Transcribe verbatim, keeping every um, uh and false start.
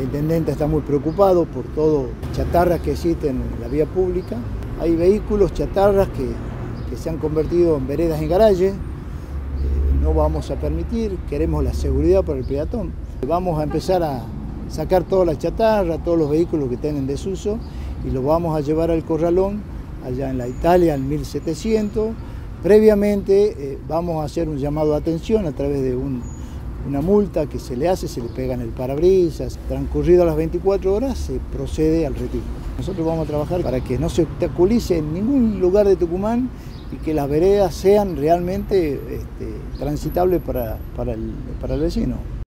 El intendente está muy preocupado por todo chatarras que existen en la vía pública. Hay vehículos chatarras que, que se han convertido en veredas en garaje. Eh, no vamos a permitir, queremos la seguridad para el peatón. Vamos a empezar a sacar toda la chatarra, todos los vehículos que estén en desuso y los vamos a llevar al corralón, allá en la Italia, al mil setecientos. Previamente eh, vamos a hacer un llamado de atención a través de un, una multa que se le hace, se le pega en el parabrisas. Transcurridas las veinticuatro horas se procede al retiro. Nosotros vamos a trabajar para que no se obstaculice en ningún lugar de Tucumán y que las veredas sean realmente este, transitables para, para, el, para el vecino.